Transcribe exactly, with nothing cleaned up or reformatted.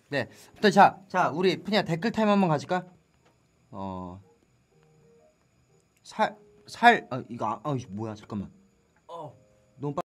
네. 또 자, 자 우리 그냥 댓글 타임 한번 가질까? 어. 살, 살, 아 이거 아, 아 뭐야 잠깐만. 어. 너무